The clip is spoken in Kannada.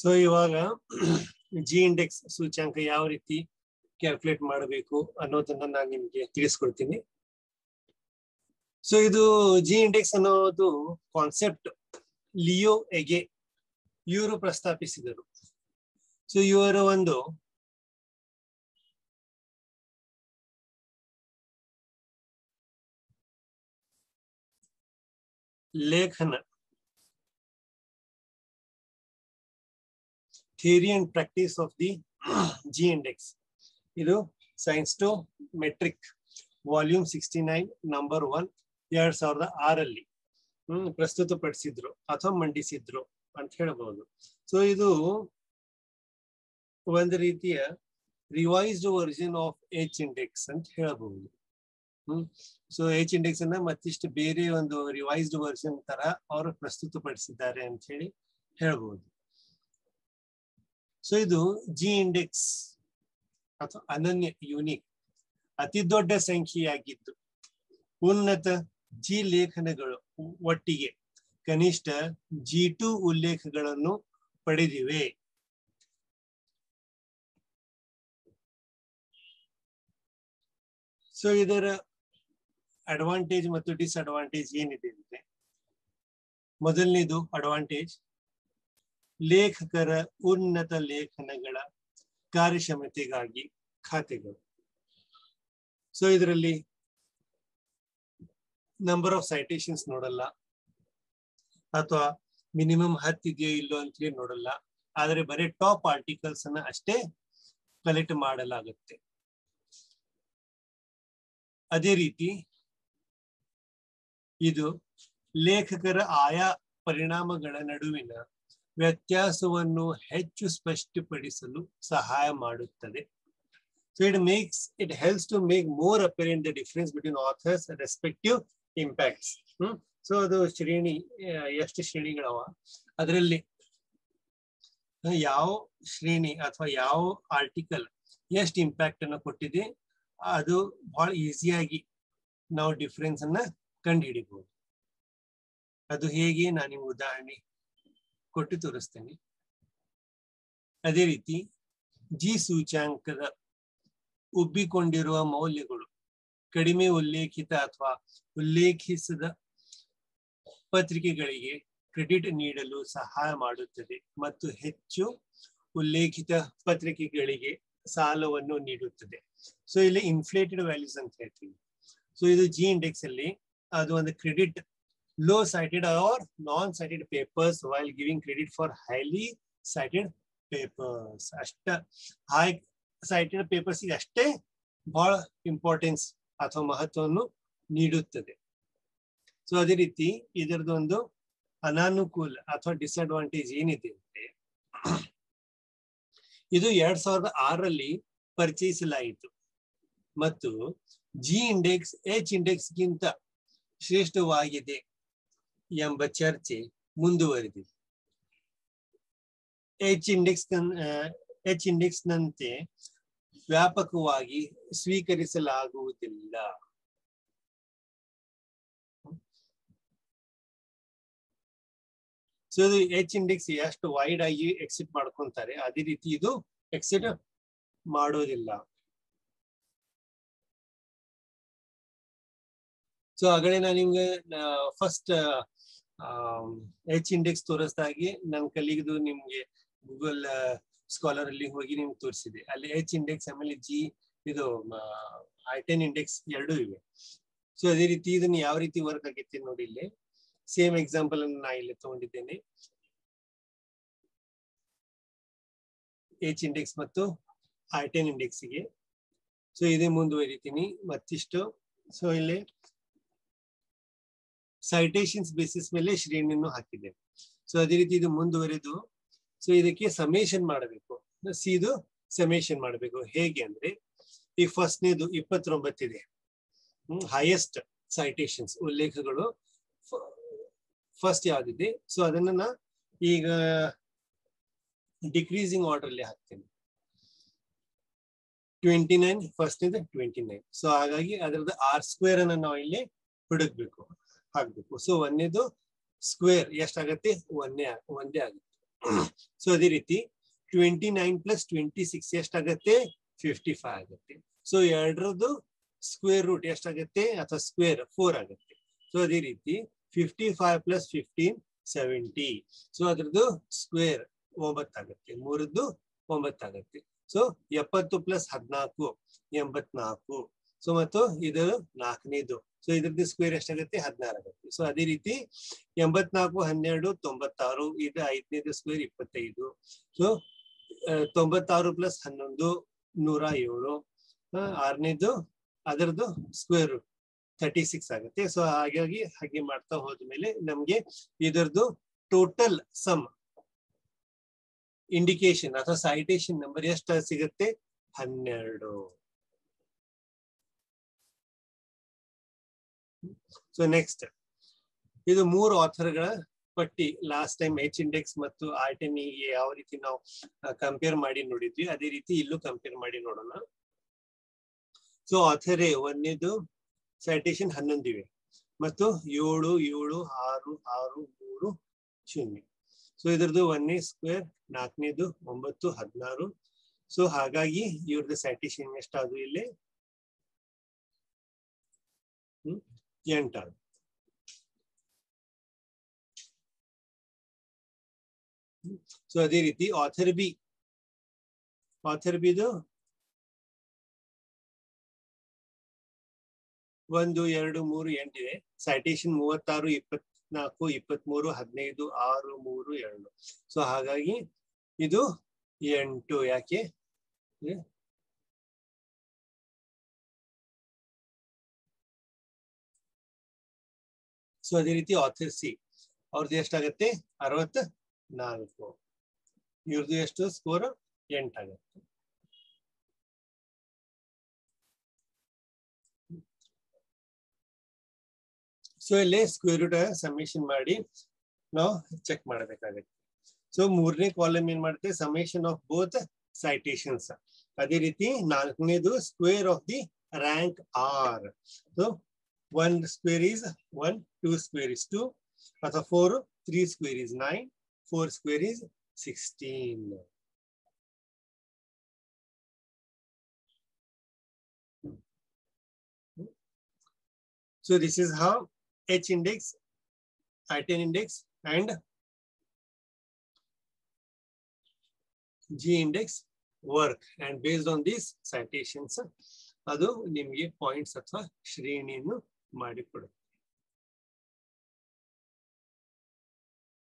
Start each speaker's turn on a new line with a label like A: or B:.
A: ಸೊ ಇವಾಗ ಜಿ ಇಂಡೆಕ್ಸ್ ಸೂಚ್ಯಾಂಕ ಯಾವ ರೀತಿ ಕ್ಯಾಲ್ಕುಲೇಟ್ ಮಾಡಬೇಕು ಅನ್ನೋದನ್ನ ನಾನು ನಿಮ್ಗೆ ತಿಳಿಸ್ಕೊಡ್ತೀನಿ. ಸೊ ಇದು ಜಿ ಇಂಡೆಕ್ಸ್ ಅನ್ನೋದು ಕಾನ್ಸೆಪ್ಟ್ ಲಿಯೋ ಎಗೆ ಇವರು ಪ್ರಸ್ತಾಪಿಸಿದರು. ಸೊ ಇವರ ಒಂದು ಲೇಖನ theory and practice of the G index, ಇದು scientometrics volume 69 number 1 2006 ಪ್ರಸ್ತುತಪಡಿಸಿದ್ರು ಅಥವಾ ಮಂಡಿಸಿದ್ರು ಅಂತ ಹೇಳಬಹುದು. ಸೊ ಇದು ಒಂದು ರೀತಿಯ revised version of H index ಅಂತ ಹೇಳಬಹುದು. ಸೊ ಎಚ್ ಇಂಡೆಕ್ಸ್ ಅನ್ನ ಮತ್ತಿಷ್ಟು ಬೇರೆ ಒಂದು ರಿವೈಸ್ಡ್ ವರ್ಜನ್ ತರ ಅವರು ಪ್ರಸ್ತುತಪಡಿಸಿದ್ದಾರೆ ಅಂತ ಹೇಳಿ ಹೇಳ್ಬಹುದು. ಸೊ ಇದು ಜಿ ಇಂಡೆಕ್ಸ್ ಅಥವಾ ಅನನ್ಯ ಯೂನಿಕ್ ಅತಿ ದೊಡ್ಡ ಸಂಖ್ಯೆಯಾಗಿದ್ದು ಉನ್ನತ ಜಿ ಲೇಖನಗಳು ಒಟ್ಟಿಗೆ ಕನಿಷ್ಠ G2 ಉಲ್ಲೇಖಗಳನ್ನು ಪಡೆದಿವೆ. ಸೊ ಇದರ ಅಡ್ವಾಂಟೇಜ್ ಮತ್ತು ಡಿಸ್ಅಡ್ವಾಂಟೇಜ್ ಏನಿದೆ ಅಂದ್ರೆ, ಮೊದಲನೇದು ಅಡ್ವಾಂಟೇಜ್, ಲೇಖಕರ ಉನ್ನತ ಲೇಖನಗಳ ಕಾರ್ಯಕ್ಷಮತೆಗಾಗಿ ಖಾತೆಗಳು. ಸೊ ಇದರಲ್ಲಿ ನಂಬರ್ ಆಫ್ ಸೈಟೇಷನ್ಸ್ ನೋಡಲ್ಲ, ಅಥವಾ ಮಿನಿಮಮ್ 10 ಇದೆಯೋ ಇಲ್ಲೋ ಅಂತ ಹೇಳಿ ನೋಡಲ್ಲ, ಆದ್ರೆ ಬರೀ ಟಾಪ್ ಆರ್ಟಿಕಲ್ಸ್ ಅನ್ನ ಅಷ್ಟೇ ಕಲೆಕ್ಟ್ ಮಾಡಲಾಗುತ್ತೆ. ಅದೇ ರೀತಿ ಇದು ಲೇಖಕರ ಆಯಾ ಪರಿಣಾಮಗಳ ನಡುವಿನ ವ್ಯತ್ಯಾಸವನ್ನು ಹೆಚ್ಚು ಸ್ಪಷ್ಟಪಡಿಸಲು ಸಹಾಯ ಮಾಡುತ್ತದೆ. So it helps to make more apparent the difference between authors' respective impacts. So ಅದು ಶ್ರೇಣಿ, ಎಷ್ಟು ಶ್ರೇಣಿಗಳವ, ಅದರಲ್ಲಿ ಯಾವ ಶ್ರೇಣಿ ಅಥವಾ ಯಾವ ಆರ್ಟಿಕಲ್ ಎಷ್ಟು ಇಂಪ್ಯಾಕ್ಟ್ ಅನ್ನು ಕೊಟ್ಟಿದೆ ಅದು ಬಹಳ ಈಸಿಯಾಗಿ ನಾವು ಡಿಫ್ರೆನ್ಸ್ ಅನ್ನ ಕಂಡು ಹಿಡಿಬಹುದು. ಅದು ಹೇಗೆ ನಾನು ನಿಮ್ಗೆ ಉದಾಹರಣೆ ಕೊಟ್ಟು ತೋರಿಸ್ತೇನೆ. ಅದೇ ರೀತಿ ಜಿ ಸೂಚ್ಯಾಂಕದ ಉಬ್ಬಿಕೊಂಡಿರುವ ಮೌಲ್ಯಗಳು ಕಡಿಮೆ ಉಲ್ಲೇಖಿತ ಅಥವಾ ಉಲ್ಲೇಖಿಸದ ಪತ್ರಿಕೆಗಳಿಗೆ ಕ್ರೆಡಿಟ್ ನೀಡಲು ಸಹಾಯ ಮಾಡುತ್ತದೆ ಮತ್ತು ಹೆಚ್ಚು ಉಲ್ಲೇಖಿತ ಪತ್ರಿಕೆಗಳಿಗೆ ಸಾಲವನ್ನು ನೀಡುತ್ತದೆ. ಸೊ ಇಲ್ಲಿ ಇನ್ಫ್ಲೇಟೆಡ್ ವ್ಯಾಲ್ಯೂಸ್ ಅಂತ ಹೇಳ್ತೀವಿ. ಸೊ ಇದು ಜಿ ಇಂಡೆಕ್ಸ್ ಅಲ್ಲಿ ಅದು ಒಂದು credit low cited or non cited papers while giving credit for highly cited papers. ಅಷ್ಟ ಹೈ ಸೈಟೆಡ್ ಪೇಪರ್ಸ್ ಗೆ ಅಷ್ಟೇ ಬಹಳ ಇಂಪಾರ್ಟೆನ್ಸ್ ಅಥವಾ ಮಹತ್ವವನ್ನು ನೀಡುತ್ತದೆ. ಸೊ ಅದೇ ರೀತಿ ಇದರದೊಂದು ಅನಾನುಕೂಲ ಅಥವಾ ಡಿಸ್ಅಡ್ವಾಂಟೇಜ್ ಏನಿದೆ ಅಂದ್ರೆ, ಇದು 2006 ಪರಿಚಯಿಸಲಾಯಿತು ಮತ್ತು ಜಿ ಇಂಡೆಕ್ಸ್ ಎಚ್ ಇಂಡೆಕ್ಸ್ ಗಿಂತ ಶ್ರೇಷ್ಠವಾಗಿದೆ ಎಂಬ ಚರ್ಚೆ ಮುಂದುವರೆದಿದೆ. ಎಚ್ ಇಂಡೆಕ್ಸ್ ನಂತೆ ವ್ಯಾಪಕವಾಗಿ ಸ್ವೀಕರಿಸಲಾಗುವುದಿಲ್ಲ. ಸೊ ಇದು ಎಚ್ ಇಂಡೆಕ್ಸ್ ಎಷ್ಟು ವೈಡ್ ಆಗಿ ಎಕ್ಸಿಟ್ ಮಾಡ್ಕೊಂತಾರೆ, ಅದೇ ರೀತಿ ಇದು ಎಕ್ಸಿಟ್ ಮಾಡೋದಿಲ್ಲ. ಸೊ ಆಗಲೇ ನಾನು ನಿಮ್ಗೆ ಫಸ್ಟ್ ಎಚ್ ಇಂಡೆಕ್ಸ್ ತೋರಿಸ್ದಾಗೆ ನನ್ನ ಕಲಿಗದು ನಿಮ್ಗೆ ಗೂಗಲ್ ಸ್ಕಾಲರ್ ಅಲ್ಲಿ ಹೋಗಿ ನಿಮ್ಗೆ ತೋರಿಸಿದೆ. ಅಲ್ಲಿ ಎಚ್ ಇಂಡೆಕ್ಸ್ ಆಮೇಲೆ ಜಿ ಇದು I10 ಇಂಡೆಕ್ಸ್ ಎರಡೂ ಇವೆ. ಸೊ ಅದೇ ರೀತಿ ಇದನ್ನ ಯಾವ ರೀತಿ ವರ್ಕ್ ಆಗೈತೆ ನೋಡಿ, ಇಲ್ಲಿ ಸೇಮ್ ಎಕ್ಸಾಂಪಲ್ ಅನ್ನು ನಾ ಇಲ್ಲಿ ತಗೊಂಡಿದ್ದೇನೆ, ಎಚ್ ಇಂಡೆಕ್ಸ್ ಮತ್ತು I10 ಇಂಡೆಕ್ಸ್ಗೆ. ಸೊ ಇದೇ ಮುಂದುವರಿತೀನಿ ಮತ್ತಿಷ್ಟು. ಸೊ ಇಲ್ಲಿ ಸೈಟೇಷನ್ಸ್ ಬೇಸಿಸ್ ಮೇಲೆ ಶ್ರೇಣಿಯನ್ನು ಹಾಕಿದೆ. ಸೊ ಅದೇ ರೀತಿ ಇದು ಮುಂದುವರೆದು, ಸೊ ಇದಕ್ಕೆ ಸಮೇಷನ್ ಮಾಡಬೇಕು, ಇದು ಸಮೇಷನ್ ಮಾಡಬೇಕು. ಹೇಗೆ ಅಂದ್ರೆ, ಈ ಫಸ್ಟ್ನೇದು 29 ಇದೆ, ಹೈಯೆಸ್ಟ್ ಸೈಟೇಷನ್ಸ್ ಉಲ್ಲೇಖಗಳು ಫಸ್ಟ್ ಯಾವ್ದಿದೆ. ಸೊ ಅದನ್ನ ಈಗ ಡಿಕ್ರೀಸಿಂಗ್ ಆರ್ಡರ್ ಅಲ್ಲಿ ಹಾಕ್ತೇನೆ. 29 ಫಸ್ಟ್ ಇದೆ 29. ಸೊ ಹಾಗಾಗಿ ಅದರದ್ದು R² ಅನ್ನ ನಾವು ಇಲ್ಲಿ ಹುಡುಕ್ಬೇಕು, ಹಾಕ್ಬೇಕು. ಸೊ ಒಂದೇದು ಸ್ಕ್ವೇರ್ ಎಷ್ಟಾಗತ್ತೆ, ಒಂದೇ ಆಗುತ್ತೆ. ಸೊ ಅದೇ ರೀತಿ 29 + 26 ಎಷ್ಟಾಗತ್ತೆ 55 ಆಗುತ್ತೆ. ಸೊ ಎರಡರದ್ದು ಸ್ಕ್ವೇರ್ ರೂಟ್ ಎಷ್ಟಾಗುತ್ತೆ ಅಥವಾ ಸ್ಕ್ವೇರ್ 4 ಆಗುತ್ತೆ. ಸೊ ಅದೇ ರೀತಿ 55 + 15 70. ಸೊ ಅದ್ರದ್ದು ಸ್ಕ್ವೇರ್ 9 ಆಗುತ್ತೆ, ಮೂರದ್ದು 9 ಆಗುತ್ತೆ. ಸೊ 70 + 14 84. ಸೊ ಮತ್ತು ಇದು ನಾಲ್ಕನೇದು. ಸೊ ಇದ್ರದ್ದು ಸ್ಕ್ವೇರ್ ಎಷ್ಟಾಗುತ್ತೆ 16 ಆಗುತ್ತೆ. ಸೊ ಅದೇ ರೀತಿ 84 12 96. ಇದು ಐದನೇದು ಸ್ಕ್ವೇರ್ 25. ಸೊ 96 + 11 107. ಆರನೇದು ಅದರದ್ದು ಸ್ಕ್ವೇರ್ 36 ಆಗುತ್ತೆ. ಸೊ ಹಾಗಾಗಿ ಹಾಗೆ ಮಾಡ್ತಾ ಹೋದ್ಮೇಲೆ ನಮ್ಗೆ ಇದರದ್ದು ಟೋಟಲ್ ಸಮ್ ಇಂಡಿಕೇಶನ್ ಅಥವಾ ಸೈಟೇಷನ್ ನಂಬರ್ ಎಷ್ಟು ಸಿಗುತ್ತೆ 12. ಸೊ ನೆಕ್ಸ್ಟ್ ಇದು 3 ಆಥರ್ಗಳ ಪಟ್ಟಿ. ಲಾಸ್ಟ್ ಟೈಮ್ H ಇಂಡೆಕ್ಸ್ ಮತ್ತು R10 ಯಾವ ರೀತಿ ನಾವು ಕಂಪೇರ್ ಮಾಡಿ ನೋಡಿದ್ವಿ, ಅದೇ ರೀತಿ ಇಲ್ಲೂ ಕಂಪೇರ್ ಮಾಡಿ ನೋಡೋಣ. ಸೊ ಆಥರ್ ಒಂದೇದು ಸೈಟೇಷನ್ 11 ಇವೆ ಮತ್ತು 7 7 6 6 3 0. ಸೊ ಇದ್ರದ್ದು 1ನೇ ಸ್ಕ್ವೇರ್ 4ನೇದು 9 16. ಸೊ ಹಾಗಾಗಿ ಇವ್ರದ್ದು ಸೈಟೇಷನ್ ಎಷ್ಟಾದ್ರು ಇಲ್ಲಿ 8 ಆದ್ರು. ಸೊ ಅದೇ ರೀತಿ ಆಥರ್ ಬಿದು 1 2 3 8 ಇದೆ. ಸೈಟೇಷನ್ 36 24 23 15 6 3 2. ಸೊ ಹಾಗಾಗಿ ಇದು 8. ಯಾಕೆ ಸೊ ಅದೇ ರೀತಿ ಆಥರ್ ಸಿ ಅವ್ರದ್ದು ಎಷ್ಟಾಗತ್ತೆ 64. ಇವ್ರದ್ದು ಎಷ್ಟು ಸ್ಕೋರ್ 8 ಆಗುತ್ತೆ. ಸೊ ಇಲ್ಲಿ ಸ್ಕ್ವೇರ್ ರೂಟ್ ಸಮೇಷನ್ ಮಾಡಿ ನಾವು ಚೆಕ್ ಮಾಡಬೇಕಾಗುತ್ತೆ. ಸೊ 3ನೇ ಕಾಲಮ್ ಏನ್ ಮಾಡುತ್ತೆ ಸಮೇಷನ್ ಆಫ್ ಬೋತ್ ಸೈಟೇಷನ್ಸ್. ಅದೇ ರೀತಿ 4ನೇದು square of the rank R. So 1 square is 1, 2 square is 2, ಅಥವಾ 4, 3 square is 9, 4 square is 16. So this is how H index, I10 index and G index work, and based on these citations ಅದು ನಿಮಗೆ ಪಾಯಿಂಟ್ಸ್ ಅಥವಾ ಶ್ರೇಣಿಯನ್ನು ಮಾಡಿಕೊಡುತ್ತೆ.